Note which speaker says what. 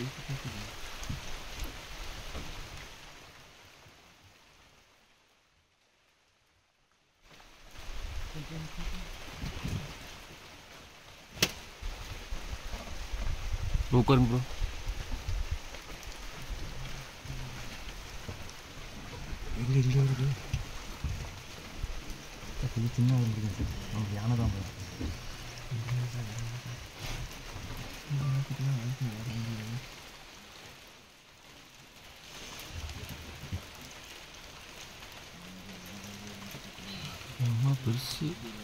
Speaker 1: உட்காருங்க ப்ரோ.
Speaker 2: எங்கே வருது?
Speaker 3: கொஞ்சம் சின்ன இருக்குது சார். நமக்கு யானை தான் ப்ரோ.
Speaker 1: பெருசு